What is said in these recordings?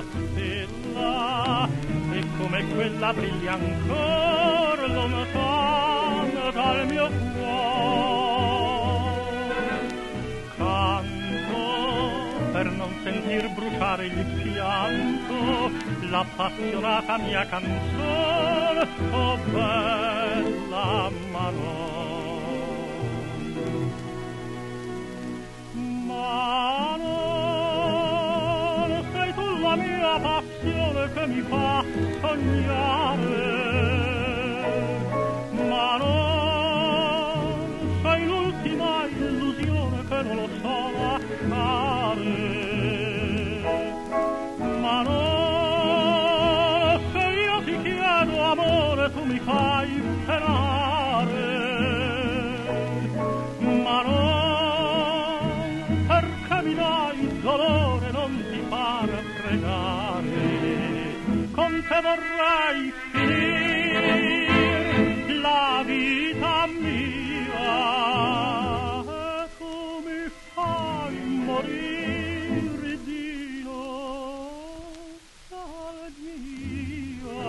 una stella e come quella brilla ancora lontana dal mio cuore. Canto per non sentir bruciare il pianto l'appassionata mia canzone, oh bella Manon. Manon, sei tu la mia passione che mi fa sognare. Manon, sei l'ultima illusione che non lo so lasciare. Manon, se io ti chiedo amore tu mi fai penare. Manon, perché mi dai dolore non ti far pregare. Con te vorrei finire la vita mia e tu mi fai morire di nostalgia.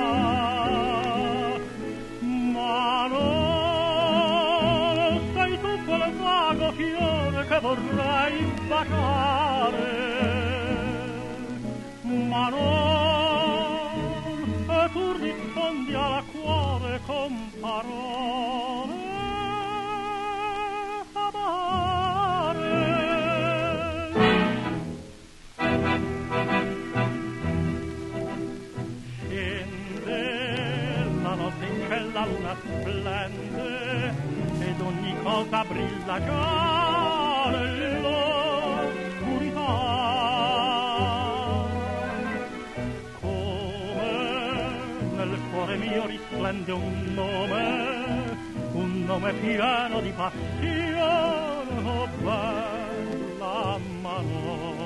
Manon, sei tu quel vago fiore che vorrei baciare. Manon, e tu rispondi al cuore con parole amare. Scende la notte in che la luna splende ed ogni cosa brilla già nell'oscurità. Nel cuore mio risplende un nome pieno di passione, oh bella Manon.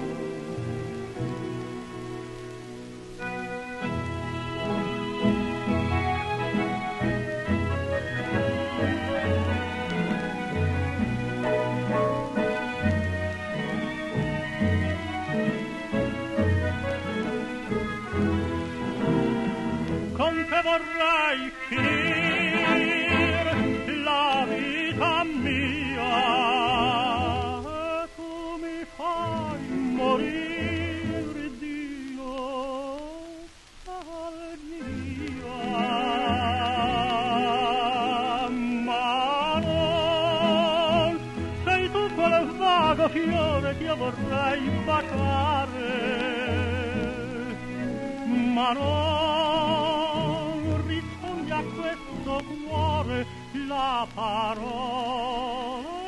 Con te vorrei finire la vita mia e tu mi fai morire di nostalgia. Manon, sei tu quel vago fiore che io vorrei baciare. Manon, rispondi a questo cuore la parola